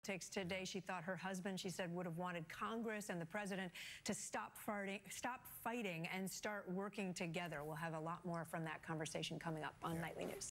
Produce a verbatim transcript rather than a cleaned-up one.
Today, she thought her husband, she said, would have wanted Congress and the president to stop fighting, stop fighting and start working together. We'll have a lot more from that conversation coming up on yeah. Nightly News.